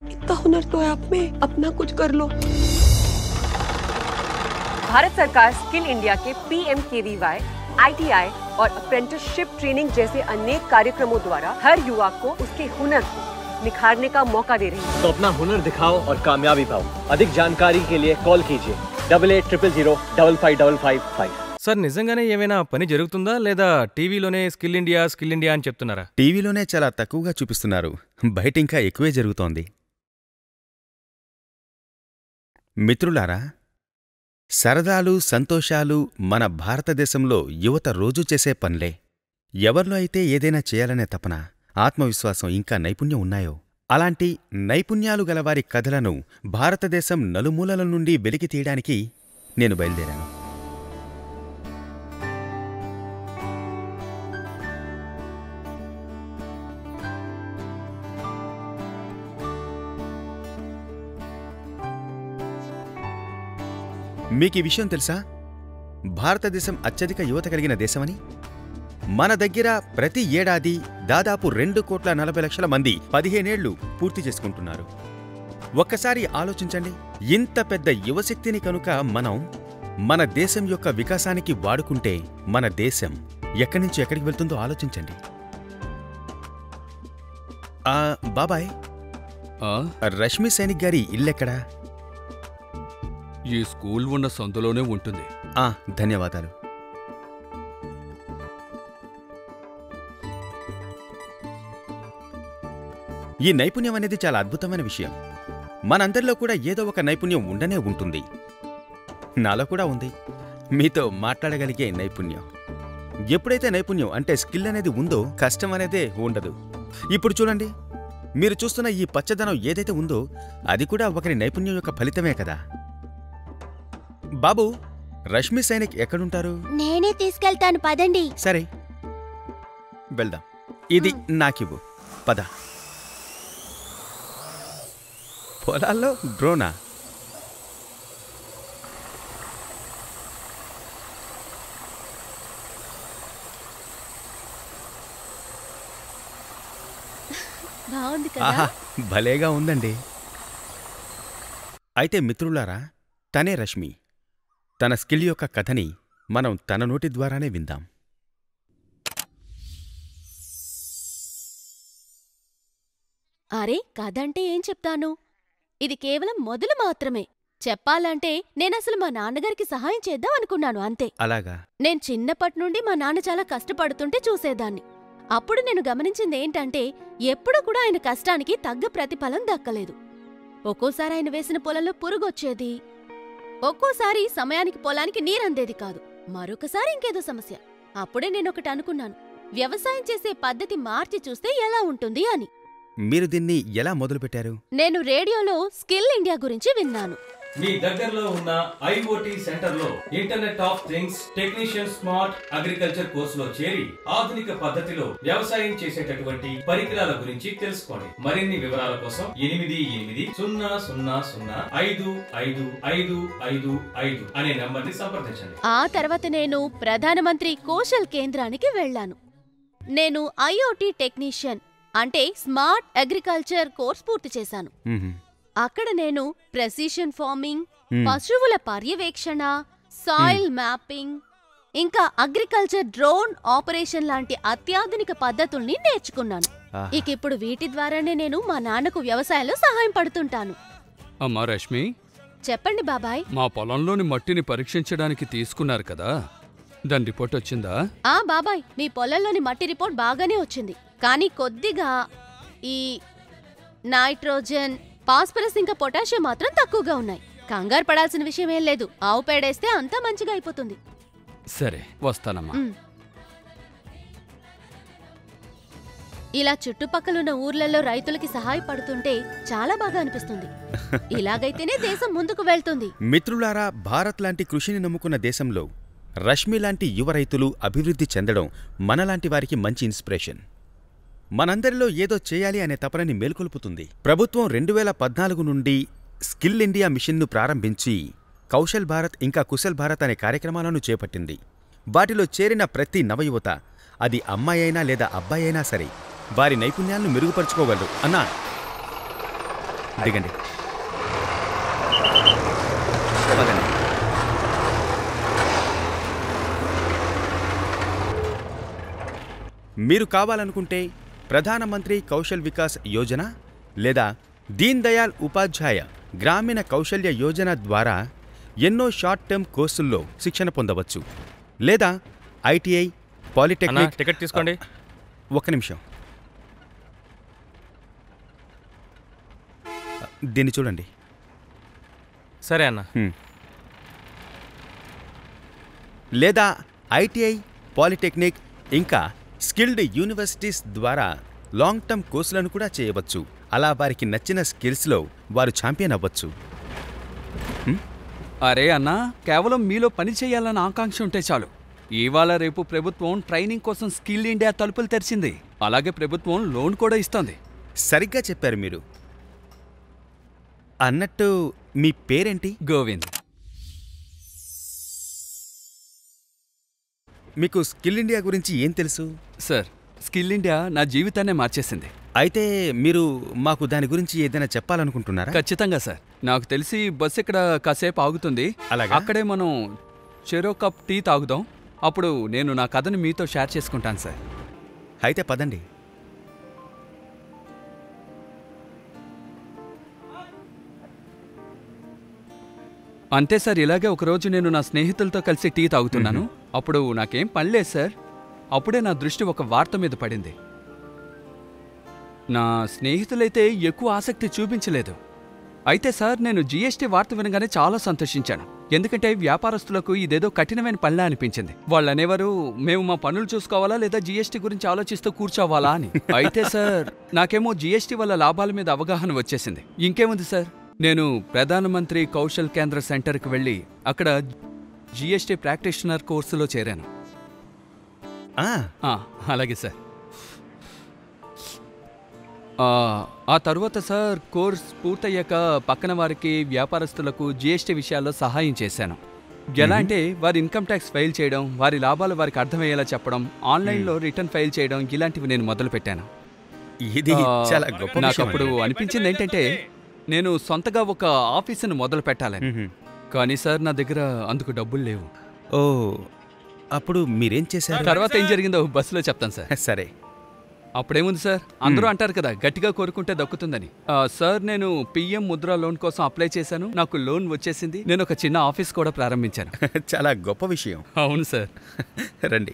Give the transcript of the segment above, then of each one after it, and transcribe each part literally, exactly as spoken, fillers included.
इतना हुनर तो है आप में, अपना कुछ कर लो। भारत सरकार स्किल इंडिया के P M K V Y, I T I और अप्रेंटिसशिप ट्रेनिंग जैसे अनेक कार्यक्रमों द्वारा हर युवा को उसके हुनर को निखारने का मौका दे रही है। तो अपना हुनर दिखाओ और कामयाबी पाओ। अधिक जानकारी के लिए कॉल कीजिए double eight triple zero double five double five five. Sir నిజంగానే ఏమైనా పని జరుగుతుందా లేదా టీవీలోనే స్కిల్ ఇండియా స్కిల్ ఇండియా అని చెప్తున్నారా? టీవీలోనే చాలా తక్కువగా చూపిస్తున్నారు, బయట ఇంకా ఎక్కువే జరుగుతోంది. మిత్రులారా, సరదాలు సంతోషాలు మన భారతదేశంలో యువత రోజూ చేసే పనులే. ఎవరిలో అయితే ఏదైనా చేయాలనే తపన, ఆత్మవిశ్వాసం ఇంకా నైపుణ్యం ఉన్నాయో అలాంటి నైపుణ్యాలు గలవారి కథలను భారతదేశం నలుమూలల నుండి వెలికి తీయడానికి నేను బయలుదేరాను. మీకీ విషయం తెలుసా? భారతదేశం అత్యధిక యువత కలిగిన దేశమని. మన దగ్గర ప్రతి ఏడాది దాదాపు రెండు కోట్ల నలభై లక్షల మంది పదిహేనేళ్లు పూర్తి చేసుకుంటున్నారు. ఒక్కసారి ఆలోచించండి, ఇంత పెద్ద యువశక్తిని కనుక మనం మన దేశం యొక్క వికాసానికి వాడుకుంటే మన దేశం ఎక్కడి నుంచి ఎక్కడికి వెళ్తుందో ఆలోచించండి. ఆ బాబాయ్, రష్మి సైనిక్ గారి ఇల్లెక్కడా? ఈ స్కూల్ ఉన్న సందులోనే ఉంటుంది. ఆ ధన్యవాదాలు. ఈ నైపుణ్యం అనేది చాలా అద్భుతమైన విషయం. మనందరిలో కూడా ఏదో ఒక నైపుణ్యం ఉండనే ఉంటుంది. నాలో కూడా ఉంది, మీతో మాట్లాడగలిగే నైపుణ్యం. ఎప్పుడైతే నైపుణ్యం అంటే స్కిల్ అనేది ఉందో కష్టం అనేదే ఉండదు. ఇప్పుడు చూడండి, మీరు చూస్తున్న ఈ పచ్చదనం ఏదైతే ఉందో అది కూడా ఒకరి నైపుణ్యం యొక్క ఫలితమే కదా. బాబు, రష్మి సైనిక్ ఎక్కడుంటారు? నేనే తీసుకెళ్తాను, పదండి. సరే వెళ్దాం. ఇది నాకివ్వు, పద. పొలాల్లో డ్రోనా? బాగుంది కదా? ఆహా, భలేగా ఉందండి. అయితే మిత్రులారా, తనే రష్మి. తన స్కిల్ యొక్క కథని మనం తన నోటి ద్వారానే విందాం. అరే, కథంటే ఏం చెప్తాను, ఇది కేవలం మొదలు మాత్రమే. చెప్పాలంటే నేనసలు మా నాన్నగారికి సహాయం చేద్దాం అనుకున్నాను, అంతే. అలాగా? నేను చిన్నప్పటి నుండి మా నాన్న చాలా కష్టపడుతుంటే చూసేదాన్ని. అప్పుడు నేను గమనించిందేంటంటే ఎప్పుడు కూడా ఆయన కష్టానికి తగ్గ ప్రతిఫలం దక్కలేదు. ఒక్కోసారి ఆయన వేసిన పొలంలో పురుగొచ్చేది, ఒక్కోసారి సమయానికి పొలానికి నీరందేది కాదు, మరొకసారి ఇంకేదో సమస్య. అప్పుడే నేనొకటి అనుకున్నాను, వ్యవసాయం చేసే పద్ధతి మార్చి చూస్తే ఎలా ఉంటుంది అని. మీరు దీన్ని ఎలా మొదలుపెట్టారు? నేను రేడియోలో స్కిల్ ఇండియా గురించి విన్నాను. మీ దగ్గరలో ఉన్న ఐఓటీ సెంటర్లో internet of things technician smart agriculture కోర్సులో చేరి ఆధునిక పద్ధతిలో వ్యవసాయం చేసేటటువంటి పరికరాల గురించి తెలుసుకోండి. మరిన్ని వివరాల కోసం ఎనిమిది ఎనిమిది సున్నా సున్నా సున్నా ఐదు ఐదు ఐదు ఐదు ఐదు అనే నంబర్ని సంప్రదించండి. ఆ తర్వాత నేను ప్రధానమంత్రి కౌశల్ కేంద్రానికి వెళ్లాను. నేను ఐఓటీ టెక్నీషియన్ అంటే స్మార్ట్ అగ్రికల్చర్ కోర్స్ పూర్తి చేశాను. అక్కడ నేను ప్రెసిషన్ ఫార్మింగ్, పశువుల పర్యవేక్షణ, సాయిల్ మ్యాపింగ్, ఇంకా అగ్రికల్చర్ డ్రోన్ ఆపరేషన్ లాంటి అత్యాధునిక పద్ధతుల్ని నేర్చుకున్నాను. ఇక ఇప్పుడు వీటి ద్వారానే నేను మా నాన్నకు వ్యవసాయంలో సహాయం పడుతుంటాను. అమ్మా రష్మి, చెప్పండి బాబాయ్. మా పొలంలోని మట్టిని పరీక్షించడానికి తీసుకున్నారు కదా, దాని రిపోర్ట్ వచ్చిందా? ఆ బాబాయ్, మీ పొలంలోని మట్టి రిపోర్ట్ బాగానే వచ్చింది. కానీ కొద్దిగా ఈ నైట్రోజన్, ఫాస్ఫరస్ ఇంకా పొటాషియం మాత్రం తక్కువగా ఉన్నాయి. కంగారు పడాల్సిన విషయమేం లేదు, ఆవు పేడేస్తే అంతా మంచిగా అయిపోతుంది. సరే, వస్తానమ్మా. ఇలా చుట్టుపక్కలున్న ఊర్లలో రైతులకి సహాయపడుతుంటే చాలా బాగా అనిపిస్తుంది. ఇలాగైతేనే దేశం ముందుకు వెళ్తుంది. మిత్రులారా, భారత్ లాంటి కృషిని నమ్ముకున్న దేశంలో రష్మి లాంటి యువ రైతులు అభివృద్ధి చెందడం మనలాంటి వారికి మంచి ఇన్స్పిరేషన్. మనందరిలో ఏదో చేయాలి అనే తపనని మేల్కొల్పుతుంది. ప్రభుత్వం రెండు వేల పద్నాలుగు నుండి స్కిల్ ఇండియా మిషన్ను ప్రారంభించి కౌశల్ భారత్ ఇంకా కుశల్ భారత్ అనే కార్యక్రమాలను చేపట్టింది. వాటిలో చేరిన ప్రతి నవయువత, అది అమ్మాయైనా లేదా అబ్బాయైనా సరే, వారి నైపుణ్యాలను మెరుగుపరుచుకోగలరు. అన్నా, దిగండి. పదండి. మీరు కావాలనుకుంటే ప్రధానమంత్రి కౌశల్ వికాస్ యోజన లేదా దీన్ దయాళ్ ఉపాధ్యాయ గ్రామీణ కౌశల్య యోజన ద్వారా ఎన్నో షార్ట్ టర్మ్ కోర్సుల్లో శిక్షణ పొందవచ్చు. లేదా ఐటీఐ, పాలిటెక్నిక్. టికెట్ తీసుకోండి. ఒక్క నిమిషం, దీన్ని చూడండి. సరే అన్న. లేదా ఐటీఐ, పాలిటెక్నిక్ ఇంకా స్కిల్డ్ యూనివర్సిటీస్ ద్వారా లాంగ్ టర్మ్ కోర్సులను కూడా చేయవచ్చు. అలా వారికి నచ్చిన స్కిల్స్లో వారు ఛాంపియన్ అవ్వచ్చు. అరే అన్నా, కేవలం మీలో పని చేయాలన్న ఆకాంక్ష ఉంటే చాలు. ఇవాళ రేపు ప్రభుత్వం ట్రైనింగ్ కోసం స్కిల్ ఇండియా తలుపులు తెరిచింది. అలాగే ప్రభుత్వం లోన్ కూడా ఇస్తోంది. సరిగ్గా చెప్పారు మీరు. అన్నట్టు మీ పేరేంటి? గోవింద్. మీకు స్కిల్ ఇండియా గురించి ఏం తెలుసు? సార్, స్కిల్ ఇండియా నా జీవితాన్నే మార్చేసింది. అయితే మీరు మాకు దాని గురించి ఏదైనా చెప్పాలనుకుంటున్నారా? ఖచ్చితంగా సార్. నాకు తెలిసి బస్సు ఇక్కడ కాసేపు ఆగుతుంది. అలాగా? అక్కడే మనం చెరో కప్ టీ తాగుదాం. అప్పుడు నేను నా కథను మీతో షేర్ చేసుకుంటాను సార్. అయితే పదండి. అంతే సార్. ఇలాగే ఒకరోజు నేను నా స్నేహితులతో కలిసి టీ తాగుతున్నాను. అప్పుడు నాకేం పనిలేదు సార్. అప్పుడే నా దృష్టి ఒక వార్త మీద పడింది. నా స్నేహితులైతే ఎక్కువ ఆసక్తి చూపించలేదు. అయితే సార్, నేను జీఎస్టీ వార్త వినగానే చాలా సంతోషించాను. ఎందుకంటే వ్యాపారస్తులకు ఇదేదో కఠినమైన పనిలా అనిపించింది. వాళ్ళు అనేవారు, మేము మా పనులు చూసుకోవాలా లేదా జీఎస్టీ గురించి ఆలోచిస్తూ కూర్చోవాలా అని. అయితే సార్, నాకేమో జీఎస్టీ వల్ల లాభాల మీద అవగాహన వచ్చేసింది. ఇంకేముంది సార్, నేను ప్రధానమంత్రి కౌశల్ కేంద్ర సెంటర్కి వెళ్ళి అక్కడ జీఎస్టీ ప్రాక్టీషనర్ కోర్సులో చేరాను. అలాగే సార్. ఆ తర్వాత సార్, కోర్స్ పూర్తయ్యాక పక్కన వారికి, వ్యాపారస్తులకు జీఎస్టీ విషయాల్లో సహాయం చేశాను. ఎలా అంటే వారి ఇన్కమ్ ట్యాక్స్ ఫైల్ చేయడం, వారి లాభాలు వారికి అర్థమయ్యేలా చెప్పడం, ఆన్లైన్లో రిటర్న్ ఫైల్ చేయడం, ఇలాంటివి నేను మొదలుపెట్టాను. ఇది చాలా గొప్ప విషయం. నాకు అప్పుడు అనిపించింది ఏంటంటే, నేను సొంతగా ఒక ఆఫీసును మొదలు పెట్టాలని. కానీ సార్, నా దగ్గర అందుకు డబ్బులు లేవు. ఓ, అప్పుడు మీరేం చేశారు? తర్వాత ఏం జరిగిందో బస్సులో చెప్తాను సార్. సరే. అప్పుడేముంది సార్, అందరూ అంటారు కదా, గట్టిగా కోరుకుంటే దక్కుతుందని. సార్, నేను పిఎం ముద్రా లోన్ కోసం అప్లై చేశాను. నాకు లోన్ వచ్చేసింది. నేను ఒక చిన్న ఆఫీస్ కూడా ప్రారంభించాను. చాలా గొప్ప విషయం. అవును సార్. రండి.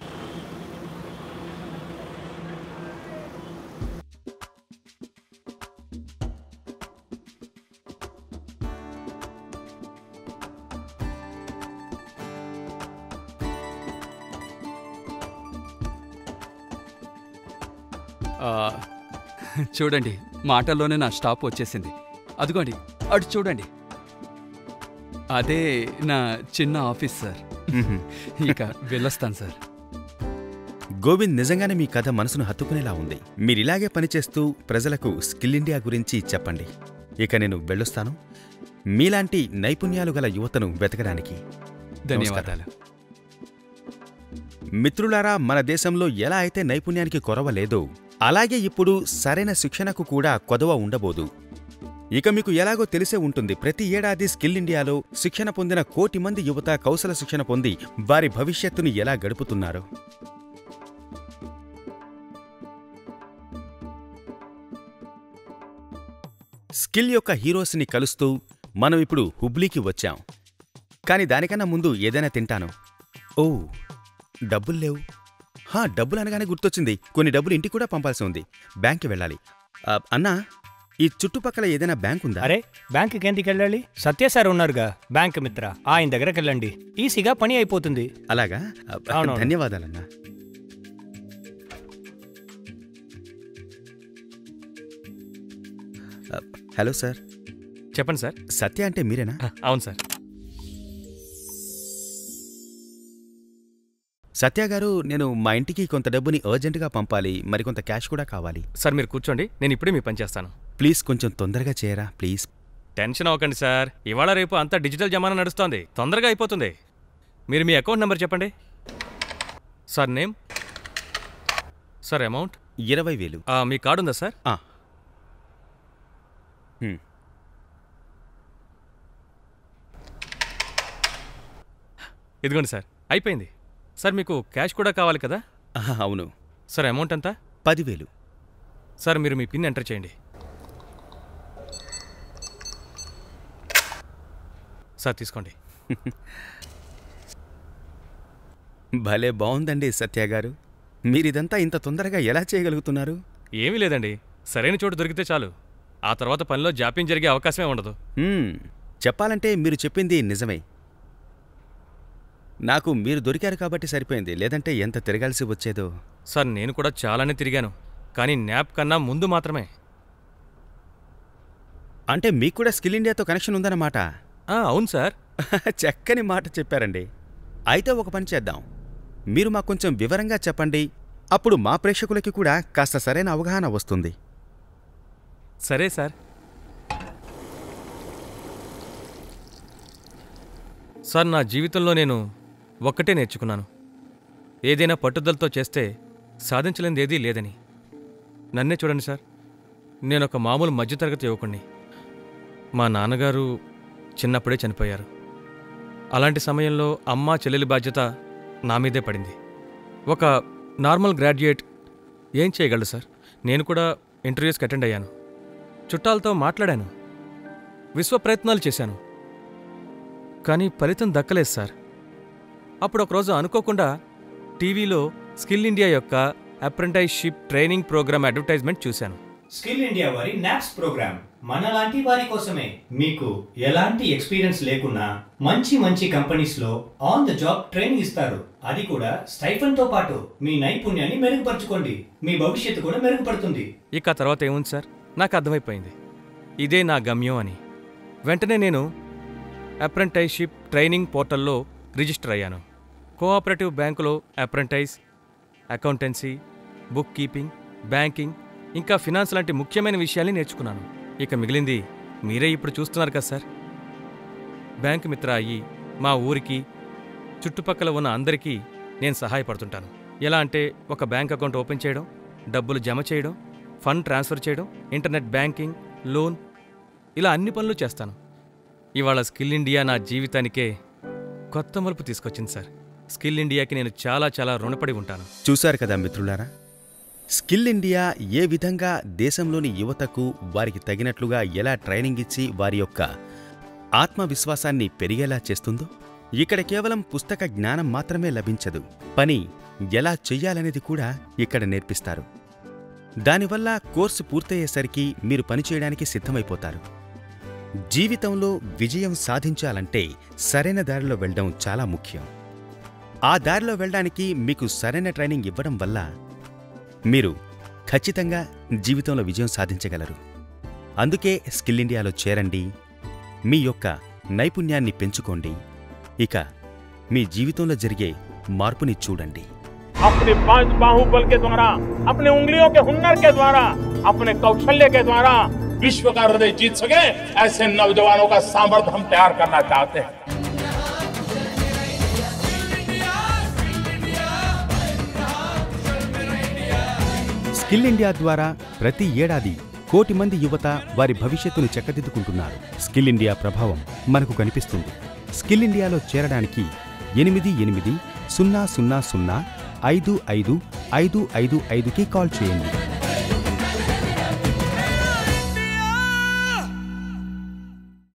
చూడండి, మాటల్లోనే నా స్టాప్ వచ్చేసింది. అదిగోండి, అటు చూడండి, అదే నా చిన్న ఆఫీస్ సార్. ఇక వెళ్ళొస్తాను సార్. గోవింద్, నిజంగానే మీ కథ మనసును హత్తుకునేలా ఉంది. మీరిలాగే పనిచేస్తూ ప్రజలకు స్కిల్ ఇండియా గురించి చెప్పండి. ఇక నేను వెళ్ళొస్తాను, మీలాంటి నైపుణ్యాలు గల యువతను వెతకడానికి. ధన్యవాదాలు. మిత్రులారా, మన దేశంలో ఎలా అయితే నైపుణ్యానికి కొరవ లేదో, అలాగే ఇప్పుడు సరైన శిక్షణకు కూడా కొదవ ఉండబోదు. ఇక మీకు ఎలాగో తెలిసే ఉంటుంది, ప్రతి ఏడాది స్కిల్ ఇండియాలో శిక్షణ పొందిన కోటి మంది యువత కౌశల శిక్షణ పొంది వారి భవిష్యత్తును ఎలా గడుపుతున్నారో. స్కిల్ యొక్క హీరోస్ని కలుస్తూ మనం ఇప్పుడు హుబ్లీకి వచ్చాం. కాని దానికన్నా ముందు ఏదైనా తింటాను. ఓ, డబ్బులు లేవు. హా, డబ్బులు అనగానే గుర్తొచ్చింది, కొన్ని డబ్బులు ఇంటికి కూడా పంపాల్సి ఉంది. బ్యాంక్కి వెళ్ళాలి. అన్నా, ఈ చుట్టుపక్కల ఏదైనా బ్యాంక్ ఉందా? అరే, బ్యాంక్కి ఎందుకు వెళ్ళాలి? సత్య సార్ ఉన్నారుగా, బ్యాంక్ మిత్ర, ఆయన దగ్గరకు వెళ్ళండి. ఈసీగా పని అయిపోతుంది. అలాగా? ధన్యవాదాలన్నా. Hello sir. చెప్పండి సార్. సత్య అంటే మీరేనా? అవును సార్. సత్య గారు, నేను మా ఇంటికి కొంత డబ్బుని అర్జెంటుగా పంపాలి, మరి కొంత క్యాష్ కూడా కావాలి. సార్, మీరు కూర్చోండి, నేను ఇప్పుడే మీ పని చేస్తాను. ప్లీజ్ కొంచెం తొందరగా చేయరా, ప్లీజ్. టెన్షన్ అవ్వకండి సార్, ఇవాళ రేపు అంతా డిజిటల్ జమానా నడుస్తోంది, తొందరగా అయిపోతుంది. మీరు మీ అకౌంట్ నెంబర్ చెప్పండి. సార్ నేమ్, సార్ అమౌంట్ ఇరవై వేలు. మీ కార్డు ఉందా సార్? ఇదిగోండి సార్, అయిపోయింది. సార్ మీకు క్యాష్ కూడా కావాలి కదా? అవును సార్. అమౌంట్ ఎంత? పదివేలు. సార్ మీరు మీ పిన్ ఎంటర్ చేయండి. సార్ తీసుకోండి. భలే బాగుందండి సత్య గారు. మీరిదంతా ఇంత తొందరగా ఎలా చేయగలుగుతున్నారు? ఏమీ లేదండి, సరైన చోటు దొరికితే చాలు. ఆ తర్వాత పనిలో జాప్యం జరిగే అవకాశమే ఉండదు. చెప్పాలంటే మీరు చెప్పింది నిజమే. నాకు మీరు దొరికారు కాబట్టి సరిపోయింది, లేదంటే ఎంత తిరగాల్సి వచ్చేదో. సార్ నేను కూడా చాలానే తిరిగాను, కానీ న్యాప్ కన్నా ముందు మాత్రమే. అంటే మీకు కూడా స్కిల్ ఇండియాతో కనెక్షన్ ఉందన్నమాట? అవును సార్. చక్కని మాట చెప్పారండి. అయితే ఒక పని చేద్దాం, మీరు మాకు కొంచెం వివరంగా చెప్పండి, అప్పుడు మా ప్రేక్షకులకి కూడా కాస్త సరైన అవగాహన వస్తుంది. సరే సార్. సార్ నా జీవితంలో నేను ఒక్కటే నేర్చుకున్నాను, ఏదైనా పట్టుదలతో చేస్తే సాధించలేనిది ఏదీ లేదని. నన్నే చూడండి సార్, నేనొక మామూలు మధ్యతరగతి యువకుణ్ణి. మా నాన్నగారు చిన్నప్పుడే చనిపోయారు. అలాంటి సమయంలో అమ్మ చెల్లెలి బాధ్యత నా మీదే పడింది. ఒక నార్మల్ గ్రాడ్యుయేట్ ఏం చేయగలడు సార్? నేను కూడా ఇంటర్వ్యూస్కి అటెండ్ అయ్యాను, చుట్టాలతో మాట్లాడాను, విశ్వ ప్రయత్నాలు చేశాను, కానీ ఫలితం దక్కలేదు సార్. అప్పుడు ఒకరోజు అనుకోకుండా టీవీలో స్కిల్ ఇండియా యొక్క అప్రెంటిస్షిప్ ట్రైనింగ్ ప్రోగ్రామ్ అడ్వర్టైజ్మెంట్ చూశాను. స్కిల్ ఇండియా వారి నాప్స్ ప్రోగ్రామ్ మనలాంటి వారి కోసమే. మీకు ఎలాంటి ఎక్స్పీరియన్స్ లేకున్నా మంచి మంచి కంపెనీస్ లో ఆన్ ద జాబ్ ట్రైనింగ్ ఇస్తారు. అది కూడా స్టైఫండ్ తో పాటు. మీ నైపుణ్యాన్ని మెరుగుపరచుకోండి, మీ భవిష్యత్తు కూడా మెరుగుపడుతుంది. ఇక తర్వాత ఏముంది సార్, నాకు అర్థమైపోయింది ఇదే నా గమ్యం అని. వెంటనే నేను అప్రెంటిస్షిప్ ట్రైనింగ్ పోర్టల్లో రిజిస్టర్ అయ్యాను. కోఆపరేటివ్ బ్యాంకులో apprentice, accountancy, book keeping, banking, ఇంకా ఫినాన్స్ లాంటి ముఖ్యమైన విషయాల్ని నేర్చుకున్నాను. ఇక మిగిలింది మీరే ఇప్పుడు చూస్తున్నారు కదా సార్. బ్యాంక్ మిత్ర అయ్యి మా ఊరికి చుట్టుపక్కల ఉన్న అందరికీ నేను సహాయపడుతుంటాను. ఎలా అంటే ఒక బ్యాంక్ అకౌంట్ ఓపెన్ చేయడం, డబ్బులు జమ చేయడం, ఫండ్ ట్రాన్స్ఫర్ చేయడం, ఇంటర్నెట్ బ్యాంకింగ్, లోన్, ఇలా అన్ని పనులు చేస్తాను. ఇవాళ స్కిల్ ఇండియా నా జీవితానికే కొత్త మలుపు తీసుకొచ్చింది సార్. స్కిల్ ఇండియాకి నేను చాలా చాలా రుణపడి ఉంటాను. చూశారు కదా మిత్రులారా, స్కిల్ ఇండియా ఏ విధంగా దేశంలోని యువతకు వారికి తగినట్లుగా ఎలా ట్రైనింగ్ ఇచ్చి వారి యొక్క ఆత్మవిశ్వాసాన్ని పెరిగేలా చేస్తుందో. ఇక్కడ కేవలం పుస్తక జ్ఞానం మాత్రమే లభించదు, పని ఎలా చెయ్యాలనేది కూడా ఇక్కడ నేర్పిస్తారు. దానివల్ల కోర్సు పూర్తయ్యేసరికి మీరు పనిచేయడానికి సిద్ధమైపోతారు. జీవితంలో విజయం సాధించాలంటే సరైన దారిలో వెళ్ళడం చాలా ముఖ్యం. ఆ దారిలో వెళ్ళడానికి మీకు సరైన ట్రైనింగ్ ఇవ్వడం వల్ల మీరు ఖచ్చితంగా జీవితంలో విజయం సాధించగలరు. అందుకే స్కిల్ ఇండియాలో చేరండి, మీ యొక్క నైపుణ్యాన్ని పెంచుకోండి, ఇక మీ జీవితంలో జరిగే మార్పుని చూడండి. अपने पांच बाहुबल के द्वारा, अपने उंगलियों के हुनर के द्वारा, अपने कौशल्य के द्वारा विश्व का हृदय जीत सके, ऐसे नौजवानों का सामर्थ्य हम तैयार करना चाहते हैं. స్కిల్ ఇండియా ద్వారా ప్రతి ఏడాది కోటి మంది యువత వారి భవిష్యత్తును చక్కదిద్దుకుంటున్నారు. స్కిల్ ఇండియా ప్రభావం మనకు కనిపిస్తుంది. స్కిల్ ఇండియాలో చేరడానికి ఎనిమిది ఎనిమిది సున్నా సున్నా సున్నా ఐదు ఐదు ఐదు ఐదు ఐదుకి కాల్ చేయండి.